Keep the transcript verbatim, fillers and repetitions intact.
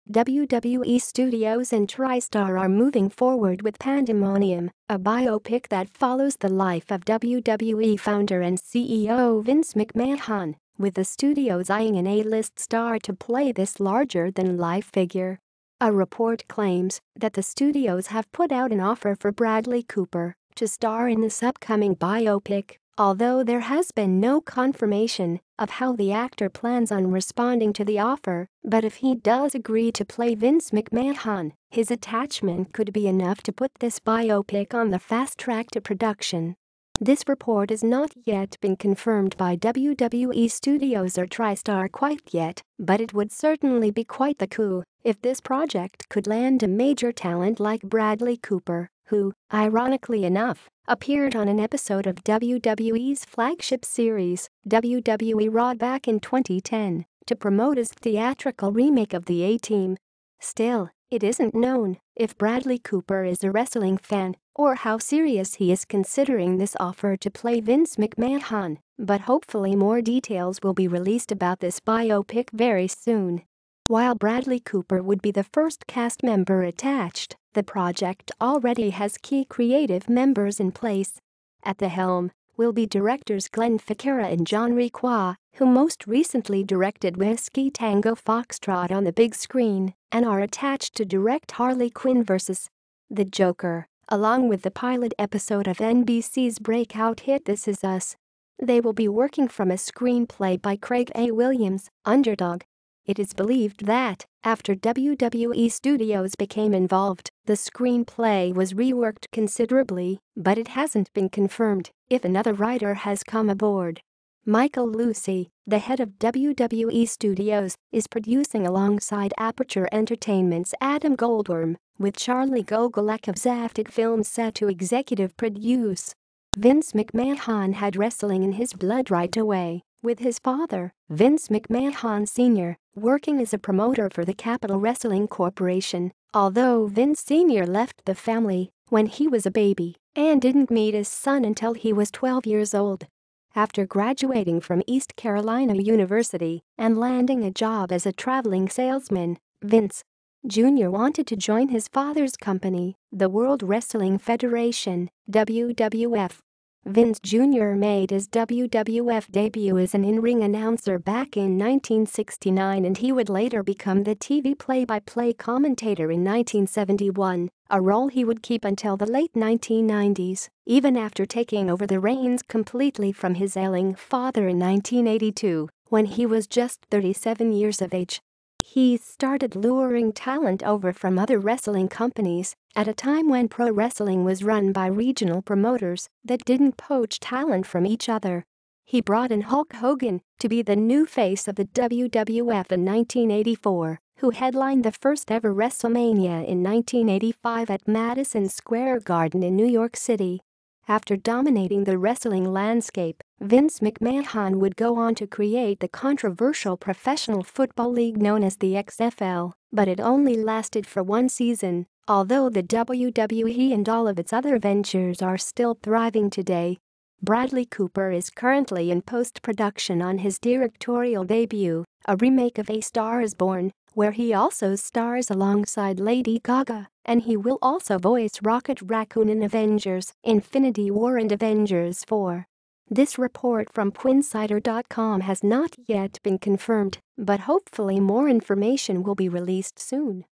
W W E Studios and TriStar are moving forward with Pandemonium, a biopic that follows the life of W W E founder and C E O Vince McMahon, with the studios eyeing an A-list star to play this larger-than-life figure. A report claims that the studios have put out an offer for Bradley Cooper to star in this upcoming biopic, although there has been no confirmation of how the actor plans on responding to the offer. But if he does agree to play Vince McMahon, his attachment could be enough to put this biopic on the fast track to production. This report has not yet been confirmed by W W E Studios or TriStar quite yet, but it would certainly be quite the coup if this project could land a major talent like Bradley Cooper, who, ironically enough, appeared on an episode of W W E's flagship series, W W E Raw, back in twenty ten, to promote his theatrical remake of the A-Team. Still, it isn't known if Bradley Cooper is a wrestling fan or how serious he is considering this offer to play Vince McMahon, but hopefully more details will be released about this biopic very soon. While Bradley Cooper would be the first cast member attached, the project already has key creative members in place. At the helm will be directors Glenn Ficarra and John Requa, who most recently directed Whiskey Tango Foxtrot on the big screen and are attached to direct Harley Quinn versus the Joker, along with the pilot episode of N B C's breakout hit This Is Us. They will be working from a screenplay by Craig A. Williams, Underdog. It is believed that, after W W E Studios became involved, the screenplay was reworked considerably, but it hasn't been confirmed if another writer has come aboard. Michael Lucy, the head of W W E Studios, is producing alongside Aperture Entertainment's Adam Goldworm, with Charlie Gogolek of Zaftig Films set to executive produce. Vince McMahon had wrestling in his blood right away, with his father, Vince McMahon Senior, working as a promoter for the Capital Wrestling Corporation, although Vince Senior left the family when he was a baby and didn't meet his son until he was twelve years old. After graduating from East Carolina University and landing a job as a traveling salesman, Vince Junior wanted to join his father's company, the World Wrestling Federation, W W F. Vince Junior made his W W F debut as an in-ring announcer back in nineteen sixty-nine, and he would later become the T V play-by-play commentator in nineteen seventy-one, a role he would keep until the late nineteen nineties, even after taking over the reins completely from his ailing father in nineteen eighty-two, when he was just thirty-seven years of age. He started luring talent over from other wrestling companies at a time when pro wrestling was run by regional promoters that didn't poach talent from each other. He brought in Hulk Hogan to be the new face of the W W F in nineteen eighty-four, who headlined the first ever WrestleMania in nineteen eighty-five at Madison Square Garden in New York City. After dominating the wrestling landscape, Vince McMahon would go on to create the controversial professional football league known as the X F L, but it only lasted for one season, although the W W E and all of its other ventures are still thriving today. Bradley Cooper is currently in post-production on his directorial debut, a remake of A Star Is Born, where he also stars alongside Lady Gaga, and he will also voice Rocket Raccoon in Avengers: Infinity War and Avengers four. This report from Quinsider dot com has not yet been confirmed, but hopefully more information will be released soon.